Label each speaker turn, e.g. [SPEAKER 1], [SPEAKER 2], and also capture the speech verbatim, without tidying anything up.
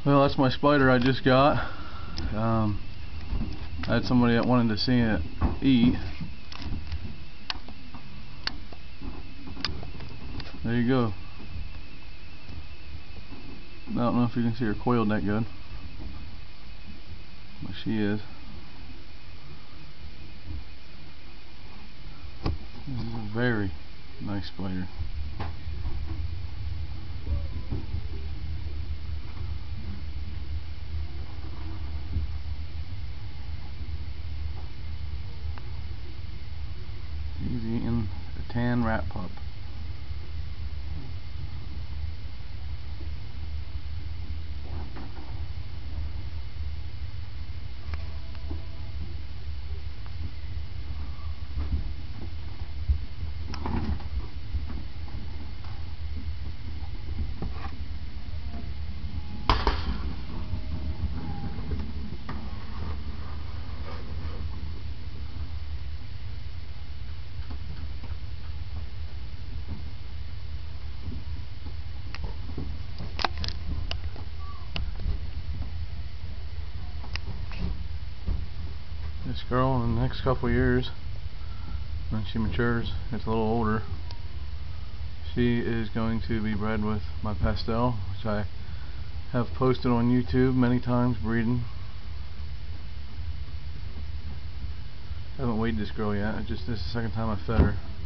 [SPEAKER 1] Well, that's my spider I just got. Um, I had somebody that wanted to see it eat. There you go. I don't know if you can see her coiled that good, but she is. This is a very nice spider. He's eating a tan rat pup. This girl, in the next couple years, when she matures, gets a little older, she is going to be bred with my pastel, which I have posted on YouTube many times breeding. I haven't weighed this girl yet. It's just this is the second time I fed her.